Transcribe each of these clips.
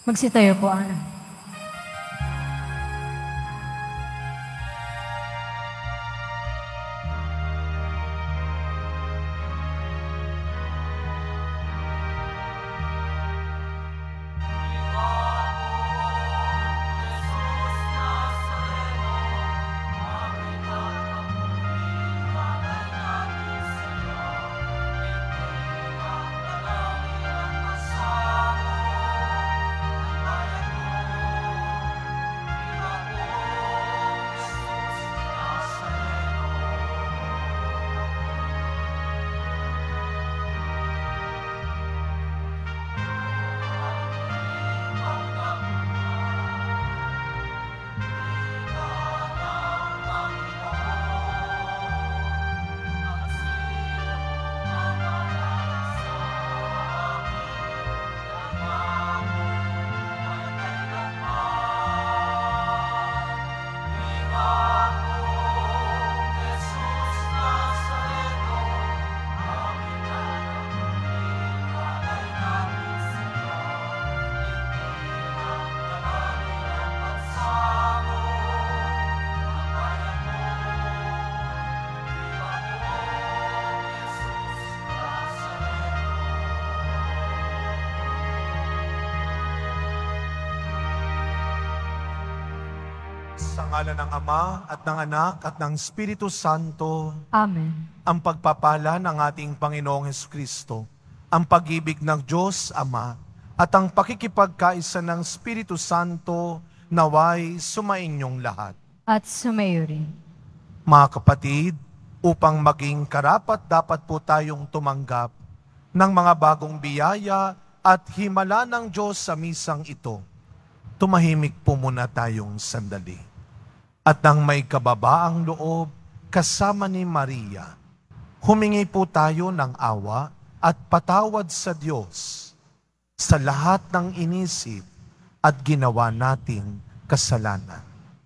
Magsitayo po, Ana. Sa ngalan ng Ama at ng Anak at ng Espiritu Santo. Amen. Ang pagpapala ng ating Panginoong Hesukristo, ang pag-ibig ng Diyos Ama, at ang pakikipagkaisa ng Espiritu Santo naway sumainyong lahat. At sumayo rin. Mga kapatid, upang maging karapat-dapat po tayong tumanggap ng mga bagong biyaya at himala ng Diyos sa misang ito, tumahimik po muna tayong sandali. At nang may kababaang loob, kasama ni Maria, humingi po tayo ng awa at patawad sa Diyos sa lahat ng inisip at ginawa nating kasalanan.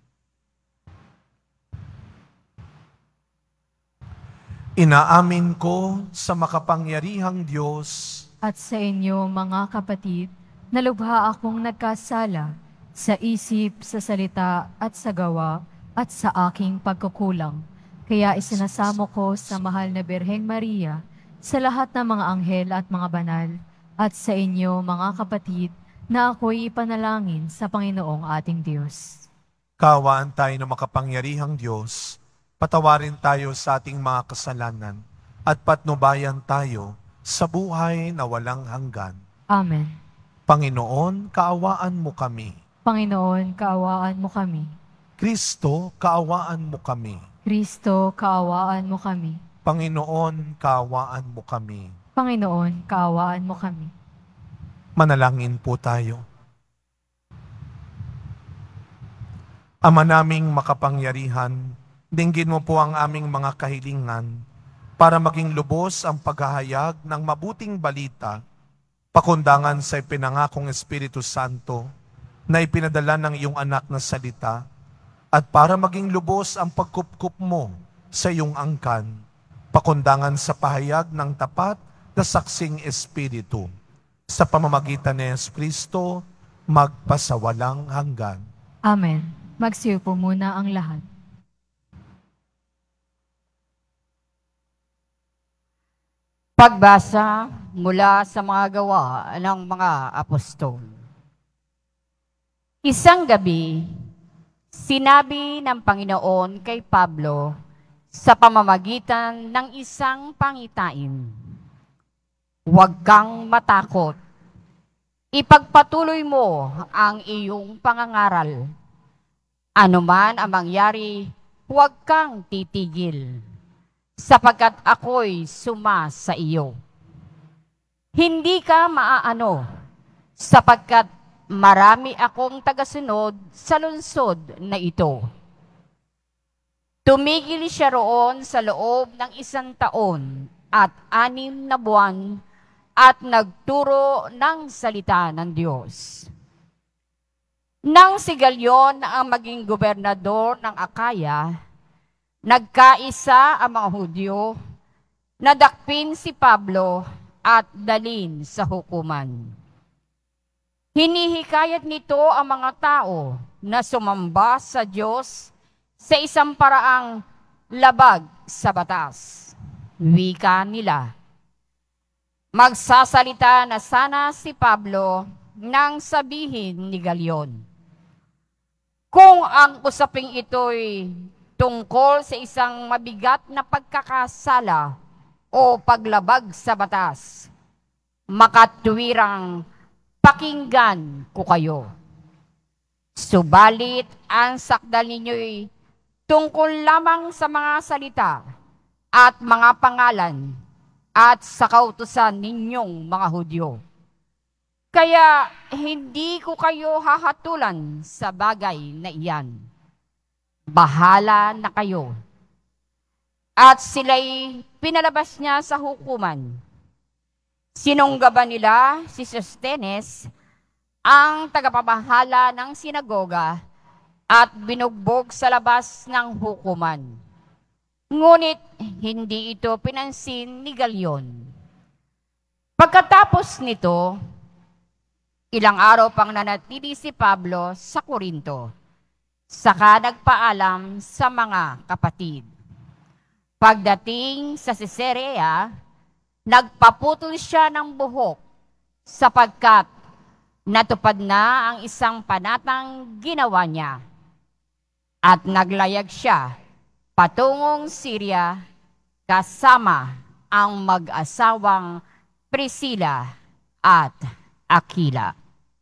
Inaamin ko sa makapangyarihang Diyos At sa inyo, mga kapatid, na lubha akong nagkasala sa isip, sa salita at sa gawa at sa aking pagkukulang. Kaya isinasamo ko sa mahal na Birheng Maria, sa lahat ng mga anghel at mga banal, at sa inyo, mga kapatid, na ako'y ipanalangin sa Panginoong ating Diyos. Kaawaan tayo ng makapangyarihang Diyos, patawarin tayo sa ating mga kasalanan, at patnubayan tayo sa buhay na walang hanggan. Amen. Panginoon, kaawaan mo kami. Panginoon, kaawaan mo kami. Kristo, kaawaan mo kami. Kristo, kaawaan mo kami. Panginoon, kaawaan mo kami. Panginoon, kaawaan mo kami. Manalangin po tayo. Ama naming makapangyarihan, dinggin mo po ang aming mga kahilingan para maging lubos ang paghahayag ng mabuting balita, pakundangan sa ipinangakong Espiritu Santo na ipinadala ng iyong anak na salita, at para maging lubos ang pagkupkup mo sa iyong angkan, pakundangan sa pahayag ng tapat na saksing Espiritu, sa pamamagitan ni Jesucristo, magpasawalang hanggan. Amen. Magsiyo po muna ang lahat. Pagbasa mula sa mga gawa ng mga apostol. Isang gabi, sinabi ng Panginoon kay Pablo sa pamamagitan ng isang pangitain, "Huwag kang matakot. Ipagpatuloy mo ang iyong pangangaral. Ano man ang mangyari, huwag kang titigil, sapagkat ako'y suma sa iyo. Hindi ka maaano, sapagkat marami akong tagasunod sa lungsod na ito." Tumigil siya roon sa loob ng 1 taon at 6 na buwan at nagturo ng salita ng Diyos. Nang si Galion ang maging gobernador ng Akaya, nagkaisa ang mga Hudyo, nadakpin si Pablo at dalin sa hukuman. Hinihikayat nito ang mga tao na sumamba sa Diyos sa isang paraang labag sa batas. Wika nila. Magsasalita na sana si Pablo nang sabihin ni Galion. Kung ang usaping ito'y tungkol sa isang mabigat na pagkakasala o paglabag sa batas, makatwirang pakinggan ko kayo. Subalit ang sakdal ninyo'y tungkol lamang sa mga salita at mga pangalan at sa kautusan ninyong mga Hudyo. Kaya hindi ko kayo hahatulan sa bagay na iyan. Bahala na kayo. At sila'y pinalabas niya sa hukuman. Sinunggaban nila si Sostenes, ang tagapamahala ng sinagoga, at binugbog sa labas ng hukuman. Ngunit hindi ito pinansin ni Galion. Pagkatapos nito, ilang araw pang nanatili si Pablo sa Korinto, saka nagpaalam sa mga kapatid. Pagdating sa Caesarea, nagpaputol siya ng buhok sapagkat natupad na ang isang panatang ginawa niya. At naglayag siya patungong Syria kasama ang mag-asawang Priscilla at Aquila.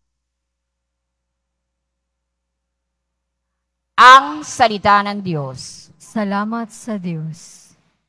Ang salita ng Diyos. Salamat sa Diyos.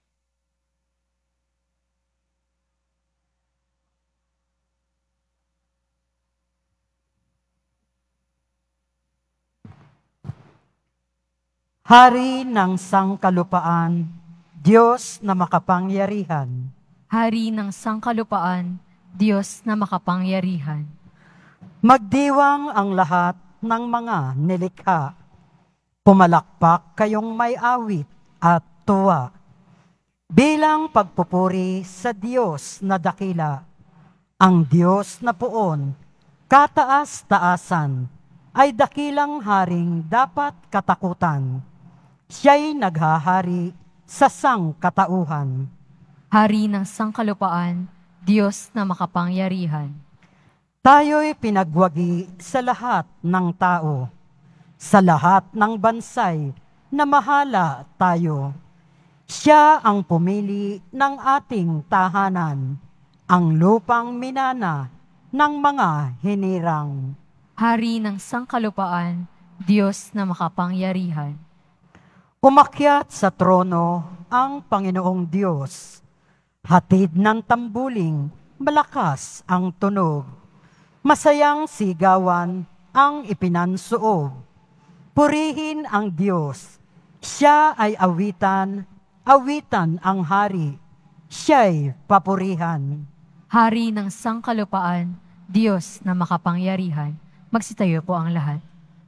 Hari ng sangkalupaan, Diyos na makapangyarihan. Hari ng sangkalupaan, Diyos na makapangyarihan. Magdiwang ang lahat ng mga nilikha. Pumalakpak kayong may awit at tuwa. Bilang pagpupuri sa Diyos na dakila, ang Diyos na puon, kataas-taasan, ay dakilang haring dapat katakutan. Siya'y naghahari sa sangkatauhan. Hari ng sangkalupaan, Diyos na makapangyarihan. Tayo'y pinagwagi sa lahat ng tao, sa lahat ng bansay na mahala tayo. Siya ang pumili ng ating tahanan, ang lupang minana ng mga hinirang. Hari ng sangkalupaan, Diyos na makapangyarihan. Umakyat sa trono ang Panginoong Diyos. Hatid ng tambuling, malakas ang tunog. Masayang sigawan ang ipinansuob. Purihin ang Diyos. Siya ay awitan, awitan ang hari. Siya'y papurihan. Hari ng sangkalupaan, Diyos na makapangyarihan. Magsitayo po ang lahat.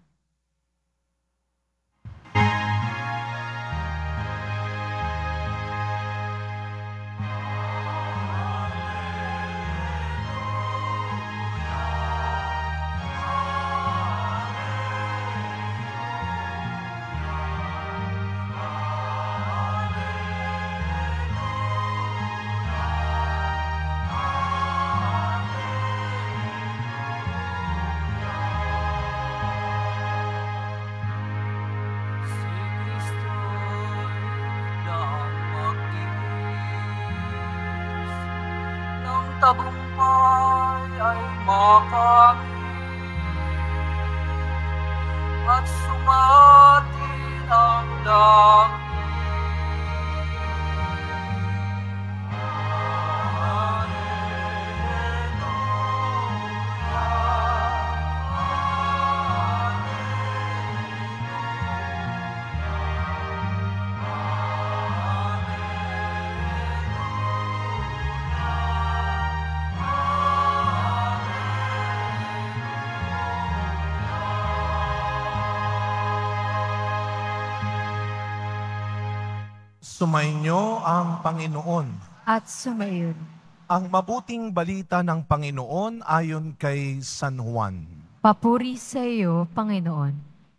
Tagumpay ay makamit at sumatin ang langit. Sumainyo ang Panginoon. At sumayon. Ang mabuting balita ng Panginoon ayon kay San Juan. Papuri sa iyo, Panginoon.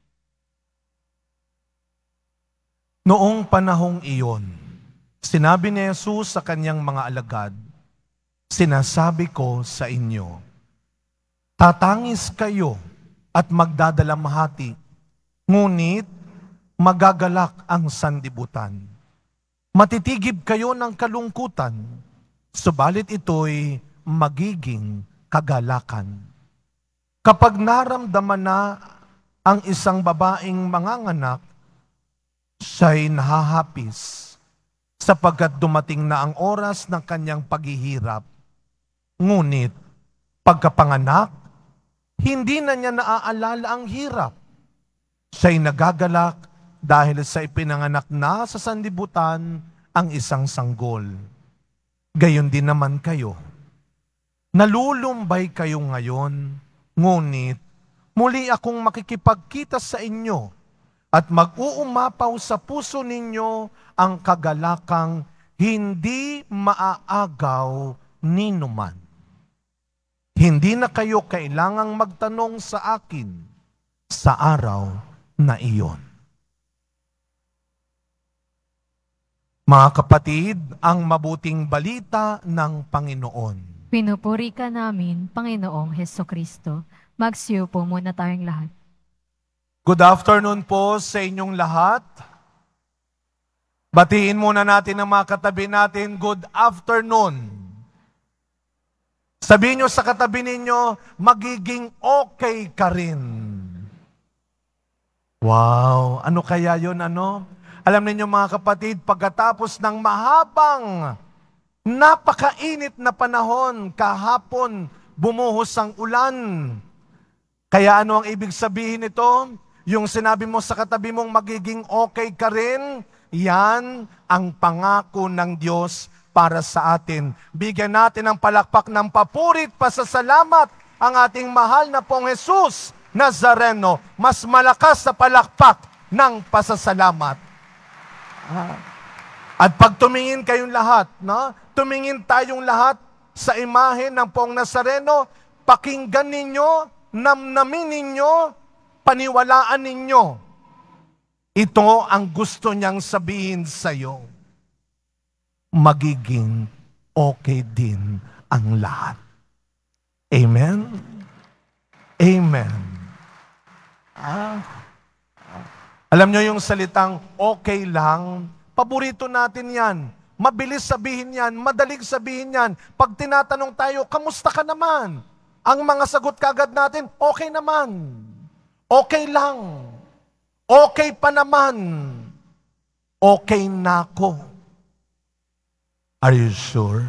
Noong panahong iyon, sinabi ni Jesus sa kanyang mga alagad, "Sinasabi ko sa inyo, tatangis kayo at magdadalamhati, ngunit magagalak ang sandibutan. Matitigib kayo ng kalungkutan, subalit ito'y magiging kagalakan. Kapag naramdaman na ang isang babaeng manganganak, siya'y nahahapis sapagkat dumating na ang oras ng kanyang paghihirap. Ngunit pagkapanganak, hindi na niya naaalala ang hirap. Siya'y nagagalak dahil sa ipinanganak na sa sanlibutan ang isang sanggol. Gayon din naman kayo. Nalulumbay kayo ngayon, ngunit muli akong makikipagkita sa inyo at mag-uumapaw sa puso ninyo ang kagalakang hindi maaagaw ninuman. Hindi na kayo kailangang magtanong sa akin sa araw na iyon." Mga kapatid, ang mabuting balita ng Panginoon. Pinupuri ka namin, Panginoong Hesukristo. Magsiupo muna tayong lahat. Good afternoon po sa inyong lahat. Batiin muna natin ang mga katabi natin, good afternoon. Sabihin nyo sa katabi ninyo, magiging okay ka rin. Wow, ano kaya yun, ano? Alam niyo mga kapatid, pagkatapos ng mahabang, napakainit na panahon, kahapon, bumuhos ang ulan. Kaya ano ang ibig sabihin nito? Yung sinabi mo sa katabi mong magiging okay ka rin, yan ang pangako ng Diyos para sa atin. Bigyan natin ng palakpak ng papurit, pasasalamat ang ating mahal na pong Jesus Nazareno. Mas malakas sa palakpak ng pasasalamat. At pag tumingin kayong lahat, no? Tumingin tayong lahat sa imahe ng Poong Nazareno, pakinggan ninyo, namnamin ninyo, paniwalaan ninyo. Ito ang gusto niyang sabihin sa iyo. Magiging okay din ang lahat. Amen? Amen. Alam nyo yung salitang okay lang, paborito natin yan. Mabilis sabihin yan, madaling sabihin yan. Pag tinatanong tayo, kamusta ka naman? Ang mga sagot kagad natin, okay naman. Okay lang. Okay pa naman. Okay na ako. Are you sure?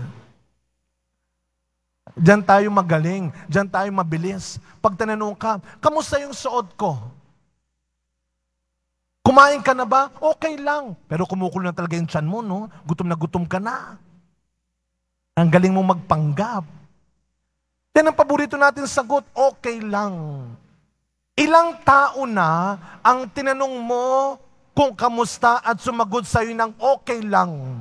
Diyan tayo magaling. Diyan tayo mabilis. Pag tinanong ka, kamusta yung suot ko? Kumain ka na ba? Okay lang. Pero kumukulo na talaga yung tiyan mo, no? Gutom na gutom ka na. Ang galing mo magpanggap. Yan ang paborito natin sagot, okay lang. Ilang tao na ang tinanong mo kung kamusta at sumagot sa'yo ng okay lang.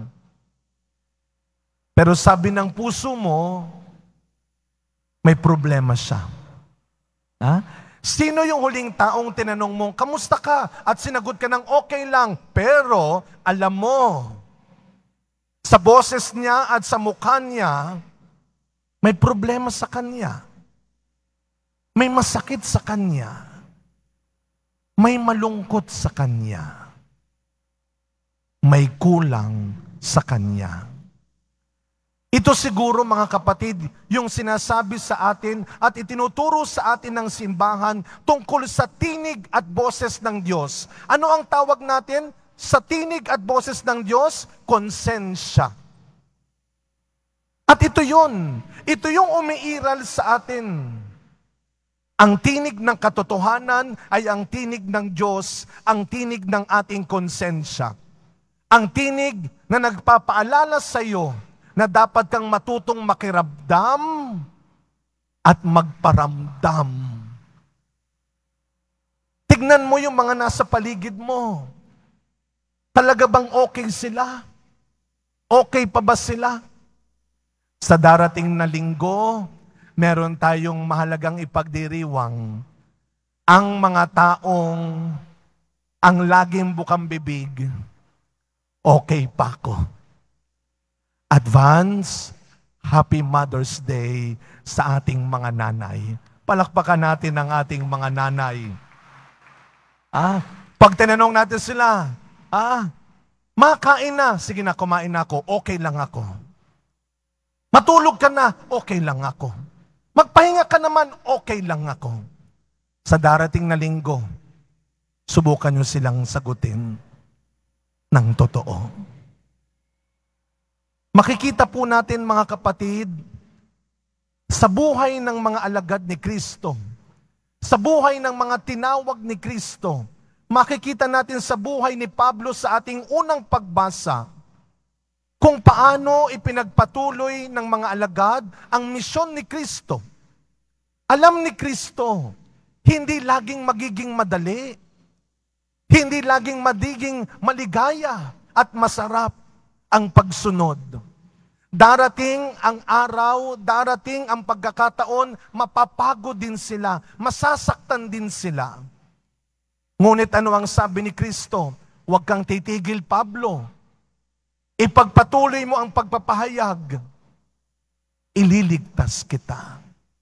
Pero sabi ng puso mo, may problema siya. Ha? Sino yung huling taong tinanong mo, kamusta ka? At sinagot ka ng okay lang. Pero, alam mo, sa boses niya at sa mukha niya, may problema sa kanya. May masakit sa kanya. May malungkot sa kanya. May kulang sa kanya. Ito siguro mga kapatid, yung sinasabi sa atin at itinuturo sa atin ng simbahan tungkol sa tinig at boses ng Diyos. Ano ang tawag natin sa tinig at boses ng Diyos? Konsensya. At ito yun. Ito yung umiiral sa atin. Ang tinig ng katotohanan ay ang tinig ng Diyos, ang tinig ng ating konsensya. Ang tinig na nagpapaalala sa iyo na dapat kang matutong makirabdam at magparamdam. Tignan mo yung mga nasa paligid mo. Talaga bang okay sila? Okay pa ba sila? Sa darating na linggo, meron tayong mahalagang ipagdiriwang. Ang mga taong ang laging bukang bibig, okay pa ako. Advance, Happy Mother's Day sa ating mga nanay. Palakpakan natin ang ating mga nanay. Pag tinanong natin sila, makain na. Sige na, kumain na ako. Okay lang ako. Matulog ka na. Okay lang ako. Magpahinga ka naman. Okay lang ako. Sa darating na linggo, subukan nyo silang sagutin ng totoo. Makikita po natin, mga kapatid, sa buhay ng mga alagad ni Kristo, sa buhay ng mga tinawag ni Kristo, makikita natin sa buhay ni Pablo sa ating unang pagbasa, kung paano ipinagpatuloy ng mga alagad ang misyon ni Kristo. Alam ni Kristo, hindi laging magiging madali, hindi laging magiging maligaya at masarap ang pagsunod. Darating ang araw, darating ang pagkakataon, mapapagod din sila, masasaktan din sila. Ngunit ano ang sabi ni Kristo? Huwag kang titigil, Pablo. Ipagpatuloy mo ang pagpapahayag. Ililigtas kita.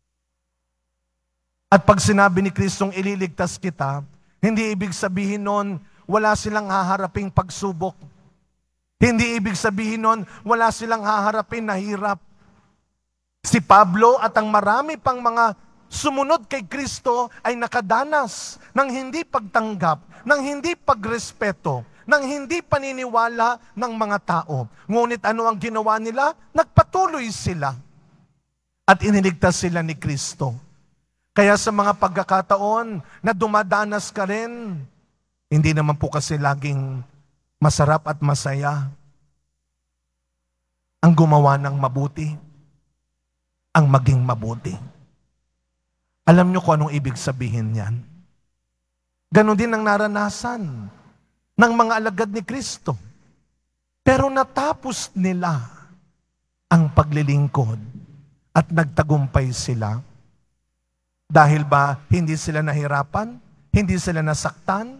At pag sinabi ni Kristong ililigtas kita, hindi ibig sabihin nun, wala silang haharaping pagsubok. Hindi ibig sabihin nun, wala silang haharapin na hirap. Si Pablo at ang marami pang mga sumunod kay Kristo ay nakadanas ng hindi pagtanggap, ng hindi pagrespeto, ng hindi paniniwala ng mga tao. Ngunit ano ang ginawa nila? Nagpatuloy sila. At iniligtas sila ni Kristo. Kaya sa mga pagkakataon na dumadanas ka rin, hindi naman po kasi laging masarap at masaya ang gumawa ng mabuti, ang maging mabuti. Alam niyo kung anong ibig sabihin yan? Ganon din ang naranasan ng mga alagad ni Kristo. Pero natapos nila ang paglilingkod at nagtagumpay sila. Dahil ba hindi sila nahirapan? Hindi sila nasaktan?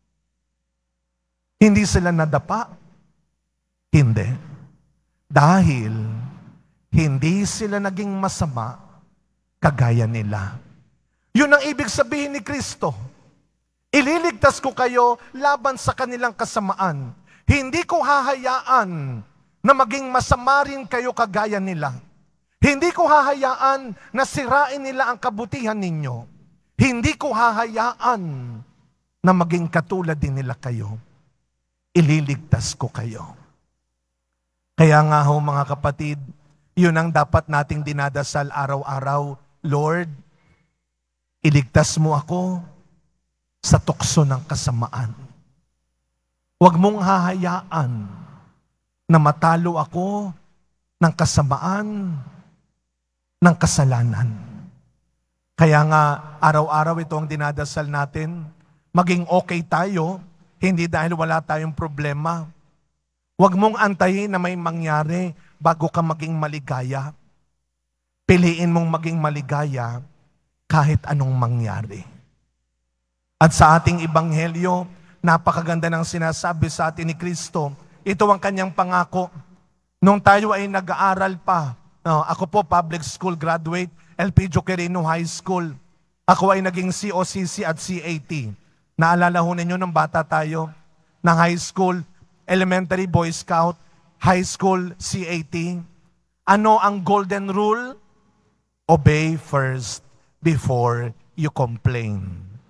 Hindi sila nadapa? Hindi. Dahil hindi sila naging masama kagaya nila. Yun ang ibig sabihin ni Kristo. Ililigtas ko kayo laban sa kanilang kasamaan. Hindi ko hahayaan na maging masama rin kayo kagaya nila. Hindi ko hahayaan na sirain nila ang kabutihan ninyo. Hindi ko hahayaan na maging katulad din nila kayo. Ililigtas ko kayo. Kaya nga ho mga kapatid, yun ang dapat nating dinadasal araw-araw. Lord, iligtas mo ako sa tukso ng kasamaan. Huwag mong hahayaan na matalo ako ng kasamaan, ng kasalanan. Kaya nga, araw-araw ito ang dinadasal natin, maging okay tayo, hindi dahil wala tayong problema. Huwag mong antayin na may mangyari bago ka maging maligaya. Piliin mong maging maligaya kahit anong mangyari. At sa ating ebanghelyo, napakaganda ng sinasabi sa atin ni Kristo. Ito ang kanyang pangako. Nung tayo ay nag-aaral pa, ako po public school graduate, LP Joquerino High School. Ako ay naging COCC at CAT. Naalala ho ninyo nung bata tayo, ng high school, elementary Boy Scout, high school CAT. Ano ang golden rule? Obey first before you complain.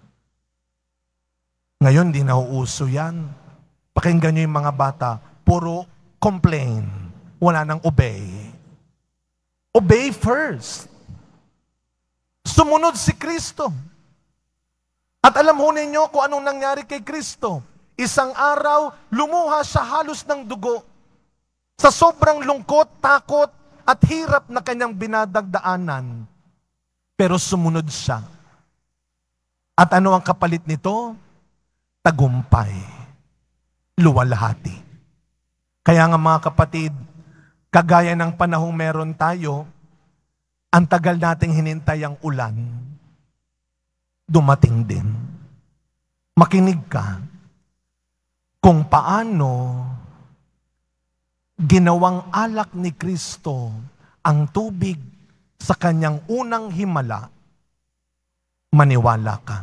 Ngayon, di nauuso yan. Pakinggan nyo yung mga bata, puro complain. Wala nang obey. Obey first. Sumunod si Kristo. At alam ho ninyo kung anong nangyari kay Kristo. Isang araw, lumuha siya halos ng dugo. Sa sobrang lungkot, takot, at hirap na kanyang binadagdaanan. Pero sumunod siya. At ano ang kapalit nito? Tagumpay. Luwalhati. Kaya nga mga kapatid, kagaya ng panahong meron tayo, Ang tagal nating hinintay ang ulan, dumating din. Makinig ka kung paano ginawang alak ni Kristo ang tubig sa kanyang unang himala. Maniwala ka.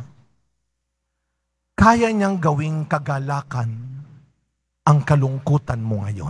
Kaya niyang gawing kagalakan ang kalungkutan mo ngayon.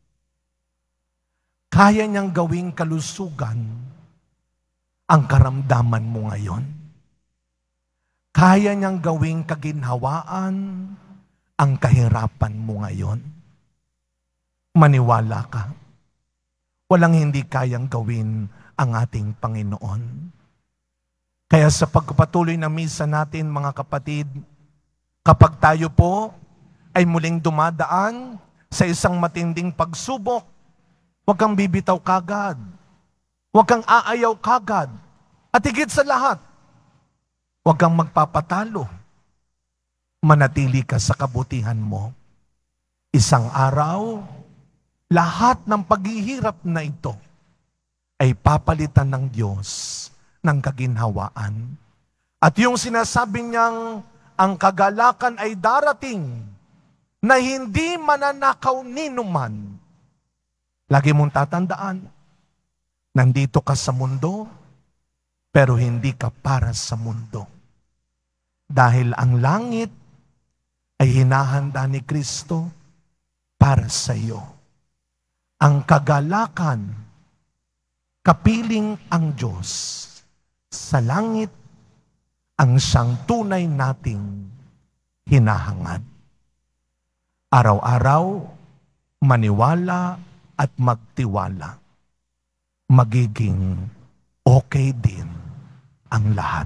Kaya niyang gawing kalusugan ang karamdaman mo ngayon. Kaya niyang gawing kaginhawaan ang kahirapan mo ngayon. Maniwala ka. Walang hindi kayang gawin ang ating Panginoon. Kaya sa pagpapatuloy ng misa natin, mga kapatid, kapag tayo po ay muling dumadaan sa isang matinding pagsubok, huwag kang bibitaw kagad. Huwag kang aayaw kagad. At higit sa lahat, huwag kang magpapatalo. Manatili ka sa kabutihan mo. Isang araw, lahat ng paghihirap na ito ay papalitan ng Diyos ng kaginhawaan. At yung sinasabi niyang ang kagalakan ay darating na hindi mananakaw ninuman. Lagi mong tatandaan, nandito ka sa mundo, pero hindi ka para sa mundo. Dahil ang langit ay hinahanda ni Kristo para sa iyo. Ang kagalakan, kapiling ang Diyos. Sa langit, ang siyang tunay nating hinahangad. Araw-araw, maniwala at magtiwala. Magiging okay din ang lahat.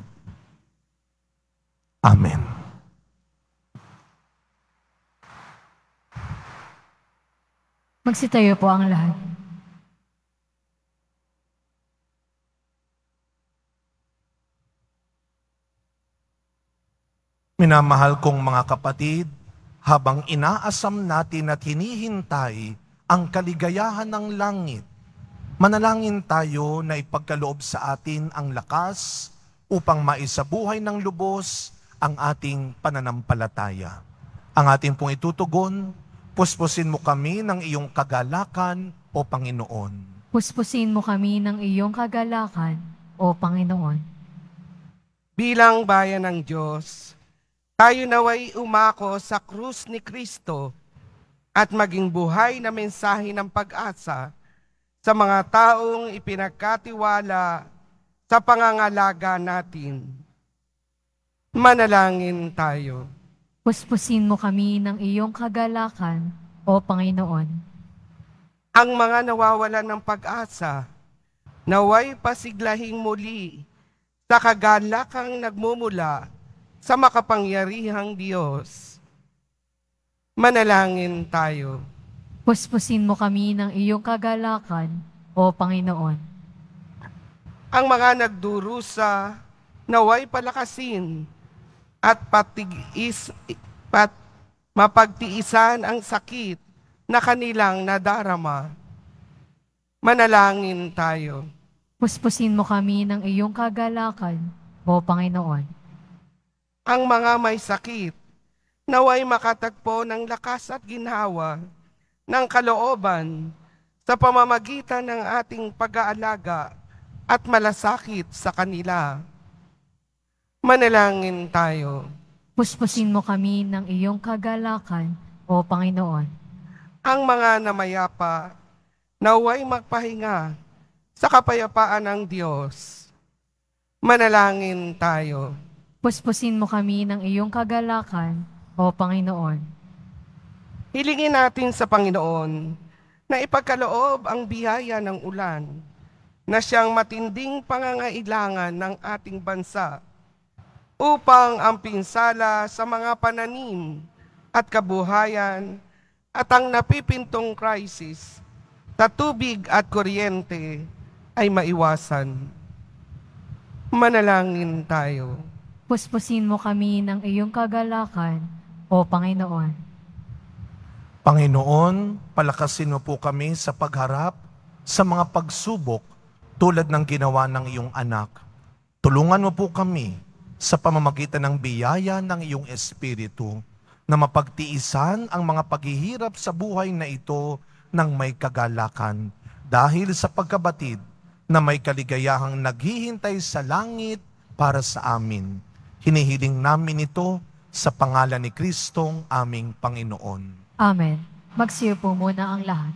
Amen. Magsitayo po ang lahat. Minamahal kong mga kapatid, habang inaasam natin at hinihintay ang kaligayahan ng langit, manalangin tayo na ipagkaloob sa atin ang lakas upang maisabuhay ng lubos ang ating pananampalataya. Ang ating pong itutugon, puspusin mo kami ng iyong kagalakan, O Panginoon. Puspusin mo kami ng iyong kagalakan, O Panginoon. Bilang bayan ng Diyos, tayo naway umako sa krus ni Kristo at maging buhay na mensahe ng pag-asa sa mga taong ipinagkatiwala sa pangangalaga natin. Manalangin tayo. Puspusin mo kami ng iyong kagalakan, O Panginoon. Ang mga nawawalan ng pag-asa, naway pasiglahing muli sa kagalakang nagmumula sa makapangyarihang Diyos. Manalangin tayo. Puspusin mo kami ng iyong kagalakan, O Panginoon. Ang mga nagdurusa, naway palakasin at mapagtiisan ang sakit na kanilang nadarama. Manalangin tayo. Puspusin mo kami ng iyong kagalakan, O Panginoon. Ang mga may sakit, naway makatagpo ng lakas at ginhawa ng kalooban sa pamamagitan ng ating pag-aalaga at malasakit sa kanila. Manalangin tayo. Puspusin mo kami ng iyong kagalakan, O Panginoon. Ang mga namayapa, naway magpahinga sa kapayapaan ng Diyos. Manalangin tayo. Puspusin mo kami ng iyong kagalakan, O Panginoon. Hilingin natin sa Panginoon na ipagkaloob ang biyaya ng ulan na siyang matinding pangangailangan ng ating bansa upang ang pinsala sa mga pananim at kabuhayan at ang napipintong krisis sa tubig at kuryente ay maiwasan. Manalangin tayo. Puspusin mo kami ng iyong kagalakan, O Panginoon. Panginoon, palakasin mo po kami sa pagharap sa mga pagsubok tulad ng ginawa ng iyong anak. Tulungan mo po kami sa pamamagitan ng biyaya ng iyong Espiritu na mapagtiisan ang mga paghihirap sa buhay na ito ng may kagalakan dahil sa pagkabatid na may kaligayahang naghihintay sa langit para sa amin. Hinihiling namin ito sa pangalan ni Kristong aming Panginoon. Amen. Magsiyo po muna ang lahat.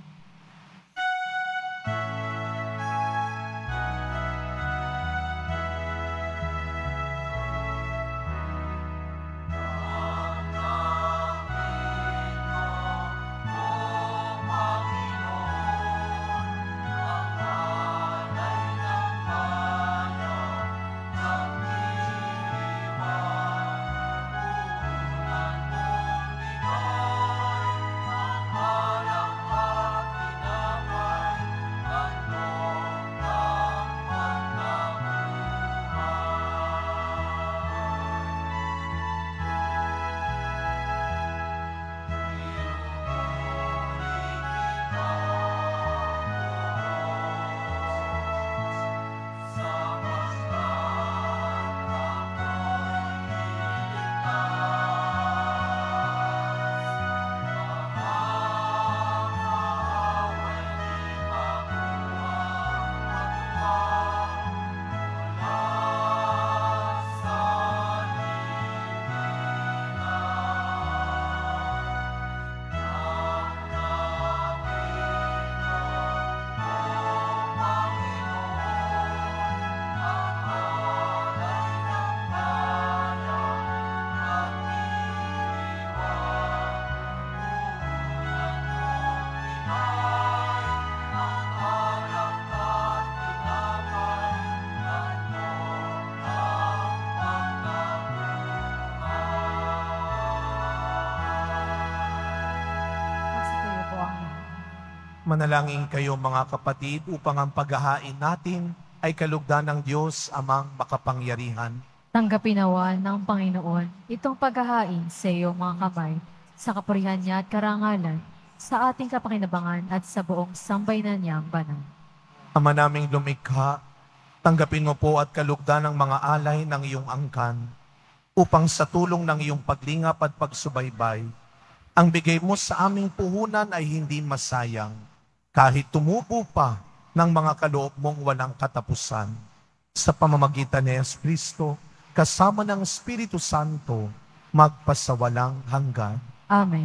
Manalangin kayo mga kapatid upang ang paghahain natin ay kalugdan ng Diyos amang makapangyarihan. Tanggapin nawa ng Panginoon itong paghahain sa iyong mga kamay, sa kapurihan niya at karangalan, sa ating kapakinabangan at sa buong sambayanan niyang banal. Ama naming lumikha, tanggapin mo po at kalugdan ng mga alay ng iyong angkan, upang sa tulong ng iyong paglingap at pagsubaybay, ang bigay mo sa aming puhunan ay hindi masayang, kahit tumubo pa ng mga kaloob mong walang katapusan. Sa pamamagitan ni Jesucristo, kasama ng Espiritu Santo, magpasawalang hanggan. Amen.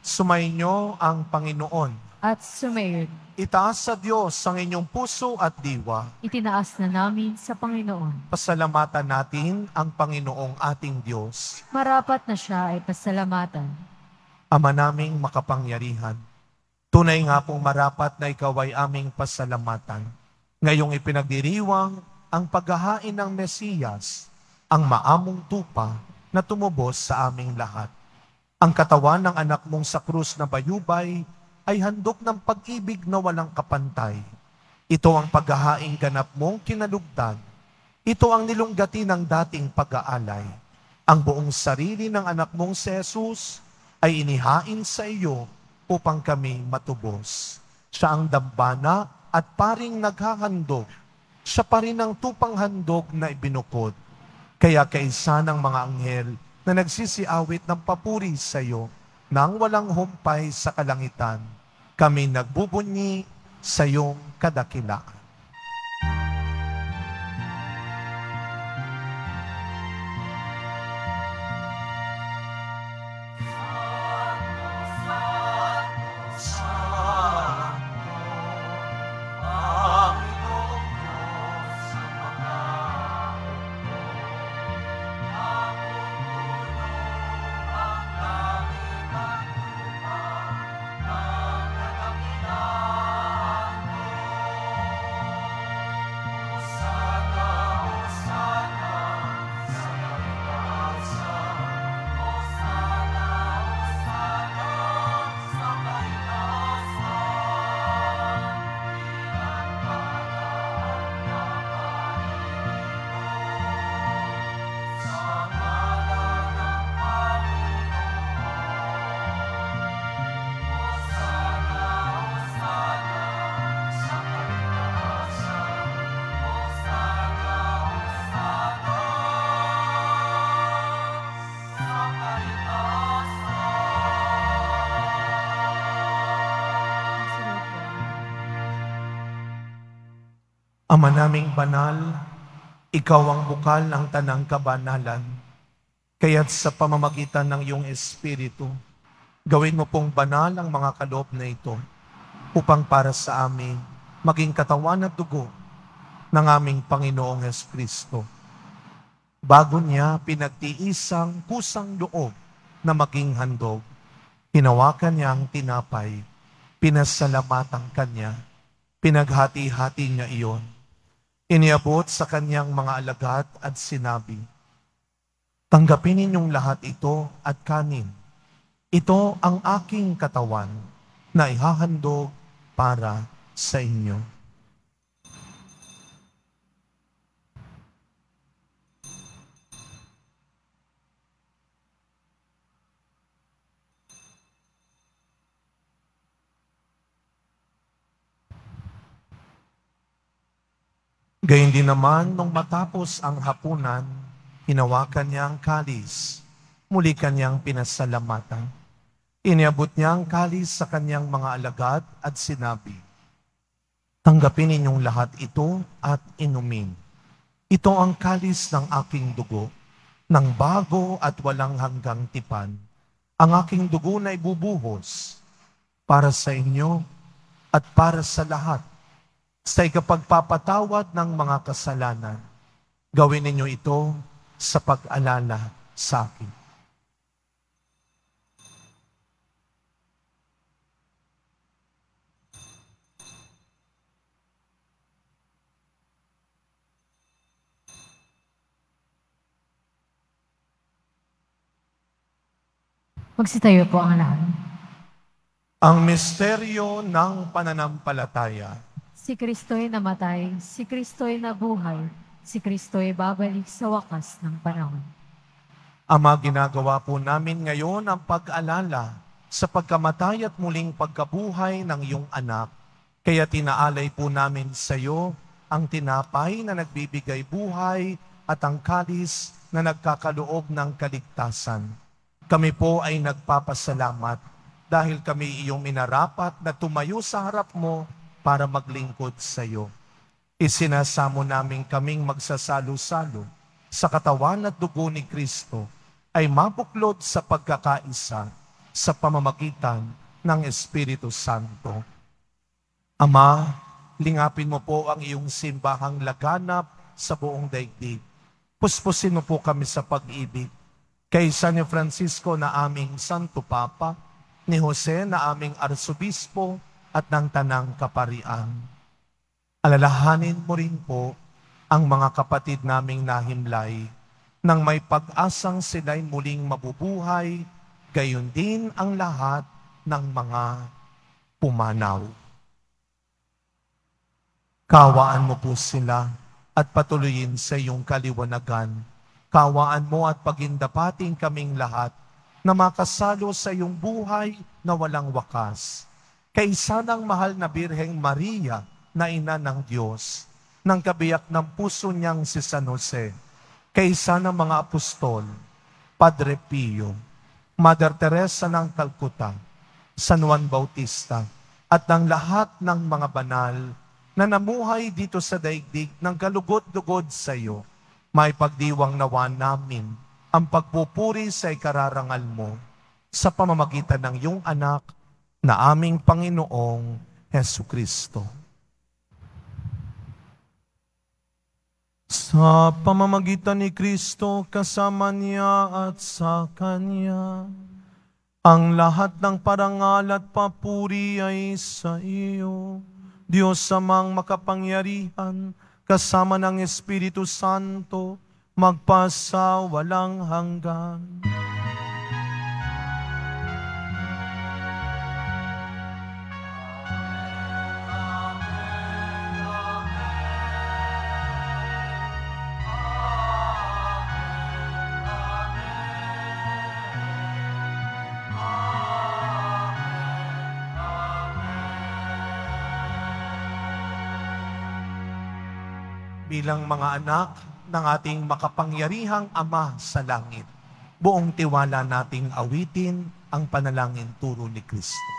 Sumainyo ang Panginoon. At sumayon, Itaas sa Diyos ang inyong puso at diwa. itinaas na namin sa Panginoon. Pasalamatan natin ang Panginoong ating Diyos. Marapat na siya ay pasalamatan. Ama naming makapangyarihan, tunay nga pong marapat na ikaw ay aming pasalamatan. Ngayong ipinagdiriwang ang paghahain ng Mesiyas, ang maamong tupa na tumubos sa aming lahat. Ang katawan ng anak mong sa krus na bayubay ay handog ng pag-ibig na walang kapantay. Ito ang paghahaing ganap mong kinalugdan. Ito ang nilunggati ng dating pag-aalay. Ang buong sarili ng anak mong si Jesus ay inihain sa iyo upang kami matubos. Siya ang dambana at paring naghahandog. Siya pa rin ang tupang handog na ibinukod. Kaya kaisa ng mga anghel na nagsisiawit ng papuri sa iyo nang walang humpay sa kalangitan, kami nagbubunyi sa iyong kadakilaan. Ama naming banal, ikaw ang bukal ng tanang kabanalan. Kaya't sa pamamagitan ng iyong Espiritu, gawin mo pong banal ang mga kaloob na ito upang para sa amin maging katawan at dugo ng aming Panginoong Jesucristo. Bago niya pinagtiisang kusang loob na maging handog, hinawakan niya ang tinapay, pinasalamatan kanya, pinaghati-hati niya iyon. Iniabot sa kanyang mga alagad at sinabi, tanggapin ninyong lahat ito at kanin. Ito ang aking katawan na ihahandog para sa inyo. Gayun din naman, nung matapos ang hapunan, hinawakan niya ang kalis, muli kanyang pinasalamatan. Iniabot niya ang kalis sa kanyang mga alagad at sinabi, tanggapin ninyong lahat ito at inumin. Ito ang kalis ng aking dugo, ng bago at walang hanggang tipan. Ang aking dugo na ibubuhos para sa inyo at para sa lahat, sa ikapagpapatawad ng mga kasalanan. Gawin ninyo ito sa pag-alala sa akin. Magsitayo po ang lahat. Ang misteryo ng pananampalataya. Si Kristo'y namatay, si Kristo'y nabuhay, si Kristo'y babalik sa wakas ng panahon. Ama, ginagawa po namin ngayon ang pag-alala sa pagkamatay at muling pagkabuhay ng iyong anak. Kaya tinaalay po namin sa iyo ang tinapay na nagbibigay buhay at ang kalis na nagkakaloob ng kaligtasan. Kami po ay nagpapasalamat dahil kami iyong minarapat na tumayo sa harap mo para maglingkod sa iyo. Isinasamo namin kaming magsasalo-salo sa katawan at dugo ni Kristo ay mabuklod sa pagkakaisa sa pamamagitan ng Espiritu Santo. Ama, lingapin mo po ang iyong simbahang laganap sa buong daigdig. Puspusin mo po kami sa pag-ibig kay San Francisco na aming Santo Papa, ni Jose na aming Arsobispo at ng Tanang Kaparian. Alalahanin mo rin po ang mga kapatid naming nahimlay nang may pag-asang sila'y muling mabubuhay, gayon din ang lahat ng mga pumanaw. Kawaan mo po sila at patuloyin sa iyong kaliwanagan. Kawaan mo at pagindapating kaming lahat na makasalo sa iyong buhay na walang wakas. Kaysa ng mahal na Birheng Maria na ina ng Diyos, ng kabiyak ng puso niyang si San Jose, kaysa ng mga apostol, Padre Pio, Mother Teresa ng Calcutta, San Juan Bautista, at ng lahat ng mga banal na namuhay dito sa daigdig ng kalugod-lugod sa iyo, may pagdiwang nawa namin ang pagpupuri sa ikararangal mo sa pamamagitan ng iyong anak na aming Panginoong Jesucristo. Sa pamamagitan ni Kristo, kasama niya at sa Kanya, ang lahat ng parangal at papuri ay sa iyo, Diyos Amang makapangyarihan, kasama ng Espiritu Santo, magpasa walang hanggan. Bilang mga anak ng ating makapangyarihang Ama sa langit, buong tiwala nating awitin ang panalangin turo ni Kristo.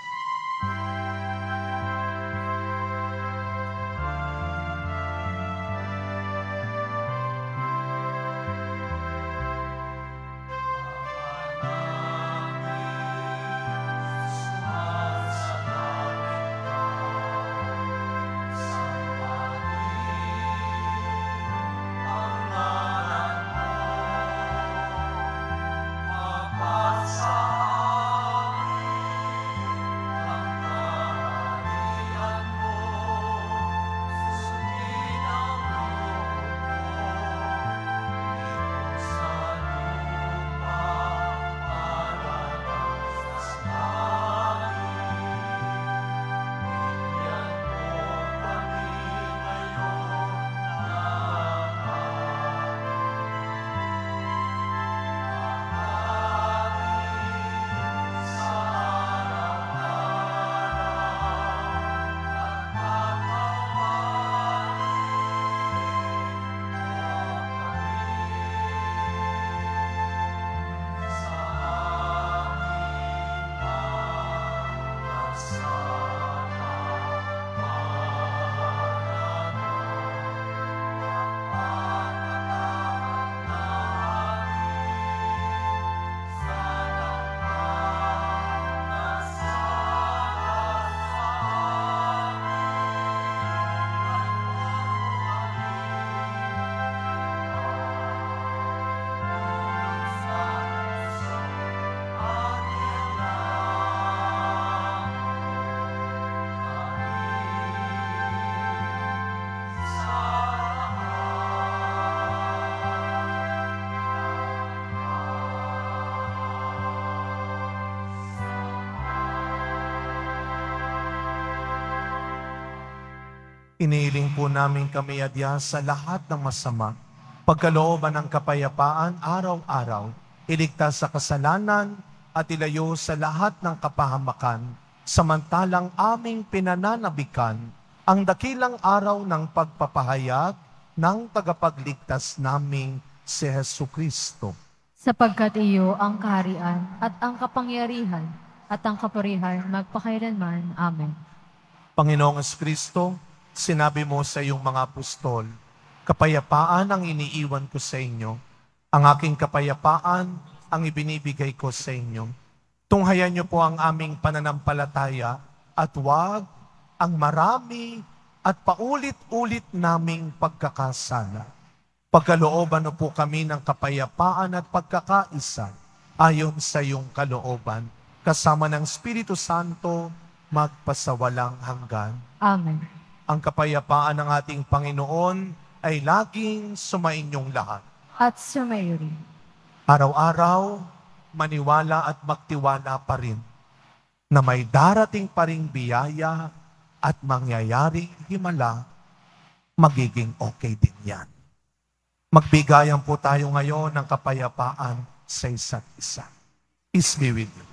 Iniiling po namin kami adya sa lahat ng masama, pagkalooban ng kapayapaan araw-araw, iligtas sa kasalanan at ilayo sa lahat ng kapahamakan, samantalang aming pinananabikan ang dakilang araw ng pagpapahayag ng tagapagligtas naming si Jesucristo. Sapagkat iyo ang kaharian at ang kapangyarihan at ang kapurihan magpakailanman. Amen. Panginoong Kristo, sinabi mo sa iyong mga apostol, kapayapaan ang iniiwan ko sa inyo, ang aking kapayapaan ang ibinibigay ko sa inyo. Tunghayan niyo po ang aming pananampalataya at huwag ang marami at paulit-ulit naming pagkakasala. Pagkalooban mo po kami ng kapayapaan at pagkakaisa ayon sa iyong kalooban, kasama ng Espiritu Santo, magpasawalang hanggan. Amen. Ang kapayapaan ng ating Panginoon ay laging sumainyong lahat. At sumayo rin. Araw-araw, maniwala at magtiwala pa rin na may darating pa ring biyaya at mangyayaring himala, magiging okay din yan. Magbigayan po tayo ngayon ng kapayapaan sa isa't isa. Peace be with you.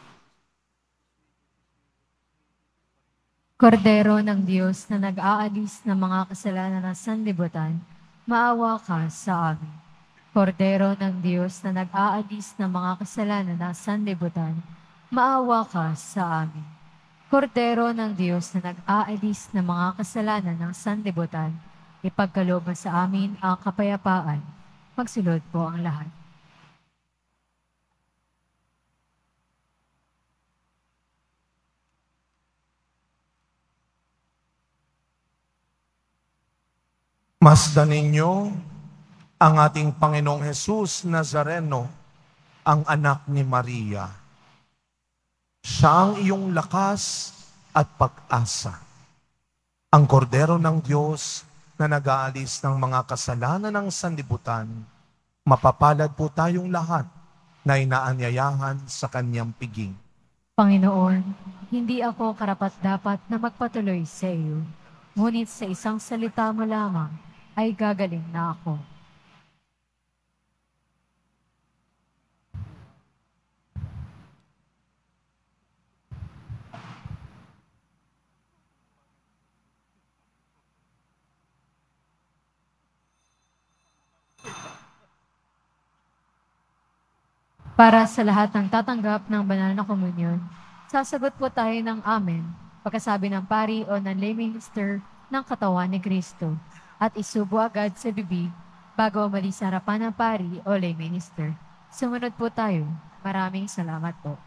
Kordero ng Diyos na nag-aalis ng mga kasalanan ng sanlibutan, maawa ka sa amin. Kordero ng Diyos na nag-aalis ng mga kasalanan ng sanlibutan, maawa ka sa amin. Kordero ng Diyos na nag-aalis ng mga kasalanan ng sanlibutan, ipagkaloob mo sa amin ang kapayapaan. Magsulod po ang lahat. Masdan ninyo ang ating Panginoong Hesus Nazareno, ang anak ni Maria. Siya ang iyong lakas at pag-asa. Ang kordero ng Diyos na nag-aalis ng mga kasalanan ng sanlibutan, mapapalad po tayong lahat na inaanyayahan sa kanyang piging. Panginoon, hindi ako karapat-dapat na magpatuloy sa iyo, ngunit sa isang salita mo lamang ay gagaling na ako. Para sa lahat ng tatanggap ng banal na komunyon, sasagot po tayo ng Amen, pagkasabi ng pari o ng lay minister ng katawan ni Kristo, at isubo agad sa bibig bago umalis sa harapan ng pari o lay minister. Sumunod po tayo. Maraming salamat po.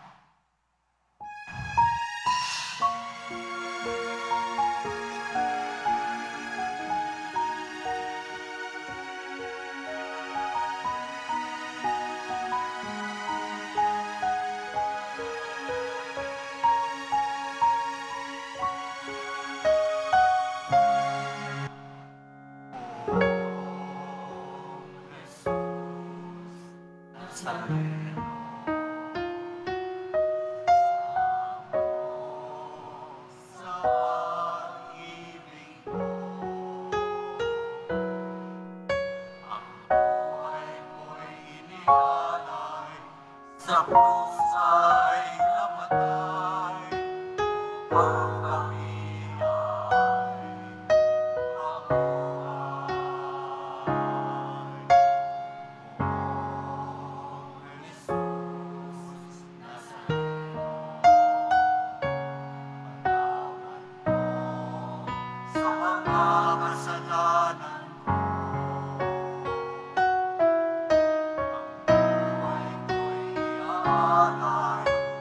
Sa krus ay namatay, upang kami ay mabuhay. O Jesus Nazareno, patawad mo sa mga kasalanan ko. Ang buhay ko'y iaalay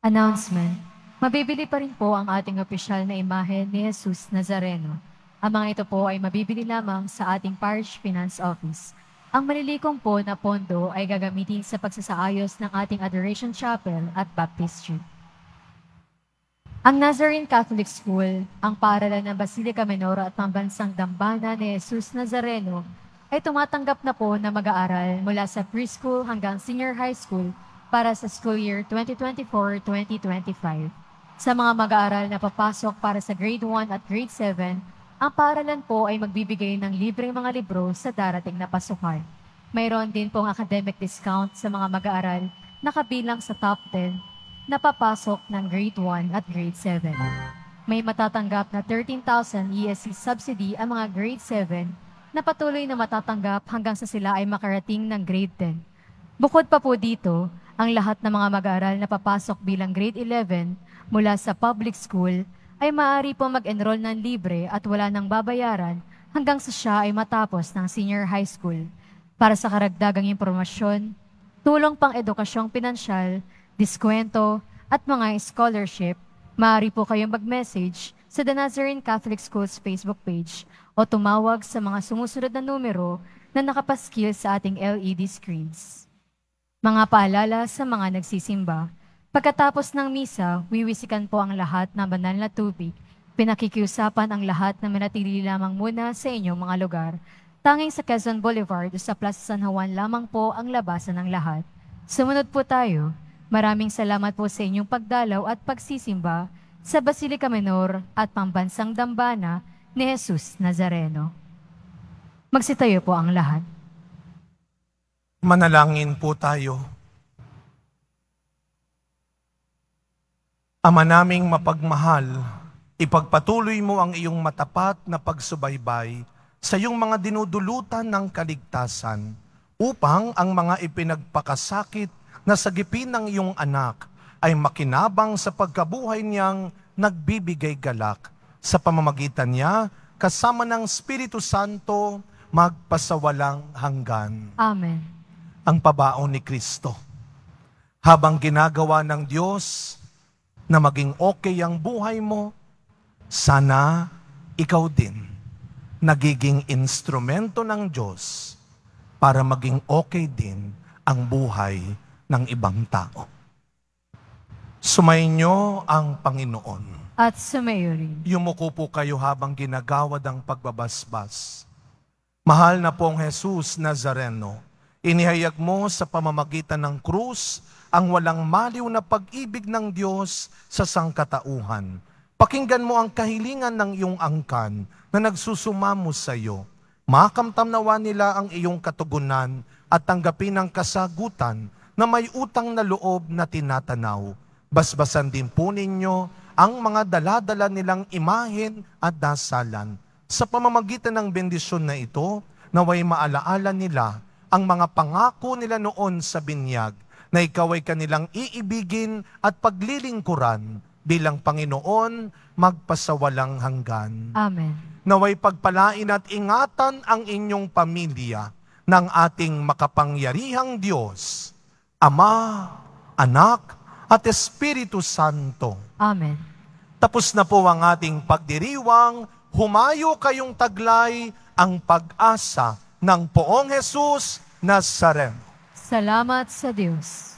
Announcement. Mabibili pa rin po ang ating opisyal na imahe ni Jesus Nazareno. Ang mga ito po ay mabibili lamang sa ating Parish Finance Office. Ang malilikom po na pondo ay gagamitin sa pagsasaayos ng ating Adoration Chapel at Baptistry. Ang Nazarene Catholic School, ang paaralan ng Basilica Menor at Pambansang Dambana ni Jesus Nazareno, ay tumatanggap na po na mag-aaral mula sa preschool hanggang senior high school para sa school year 2024-2025. Sa mga mag-aaral na papasok para sa grade 1 at grade 7, ang paaralan po ay magbibigay ng libreng mga libro sa darating na pasukan. Mayroon din pong academic discount sa mga mag-aaral na kabilang sa top 10 na papasok ng grade 1 at grade 7. May matatanggap na 13,000 ESC subsidy ang mga grade 7 na patuloy na matatanggap hanggang sa sila ay makarating ng grade 10. Bukod pa po dito, ang lahat ng mga mag-aaral na papasok bilang grade 11 mula sa public school ay maaari po mag-enroll ng libre at wala nang babayaran hanggang sa siya ay matapos ng senior high school. Para sa karagdagang impormasyon, tulong pang edukasyong pinansyal, diskwento, at mga scholarship, maaari po kayong mag-message sa The Nazarene Catholic Schools Facebook page o tumawag sa mga sumusunod na numero na nakapaskil sa ating LED screens. Mga paalala sa mga nagsisimba. Pagkatapos ng misa, wiwisikan po ang lahat ng banal na tubig. Pinakikiusapan ang lahat na manatili lamang muna sa inyong mga lugar. Tanging sa Quezon Boulevard o sa Plaza San Juan lamang po ang labasan ng lahat. Sumunod po tayo. Maraming salamat po sa inyong pagdalaw at pagsisimba sa Basilica Menor at Pambansang Dambana ni Jesus Nazareno. Magsitayo po ang lahat. Manalangin po tayo. Ama naming mapagmahal, ipagpatuloy mo ang iyong matapat na pagsubaybay sa iyong mga dinudulutan ng kaligtasan upang ang mga ipinagpakasakit na sagipin ng iyong anak ay makinabang sa pagkabuhay niyang nagbibigay galak. Sa pamamagitan niya, kasama ng Espiritu Santo, magpasawalang hanggan. Amen. Ang pabaon ni Kristo. Habang ginagawa ng Diyos na maging okay ang buhay mo, sana ikaw din nagiging instrumento ng Diyos para maging okay din ang buhay ng ibang tao. Sumainyo ang Panginoon. At sumayo rin. Yumuko po kayo habang ginagawad ang pagbabasbas. Mahal na pong Jesus Nazareno, inihayag mo sa pamamagitan ng krus ang walang maliw na pag-ibig ng Diyos sa sangkatauhan. Pakinggan mo ang kahilingan ng iyong angkan na nagsusumamo sa iyo. Makamtamnawa nila ang iyong katugunan at tanggapin ang kasagutan na may utang na loob na tinatanaw. Basbasan din po ninyo ang mga daladala nilang imahen at dasalan. Sa pamamagitan ng bendisyon na ito, naway maalaala nila ang mga pangako nila noon sa binyag, na ikaw ay kanilang iibigin at paglilingkuran bilang Panginoon magpasawalang hanggan. Amen. Naway pagpalain at ingatan ang inyong pamilya ng ating makapangyarihang Diyos, Ama, Anak, at Espiritu Santo. Amen. Tapos na po ang ating pagdiriwang, humayo kayong taglay ang pag-asa ng Poong Jesus Nazareno. Salamat sa Diyos.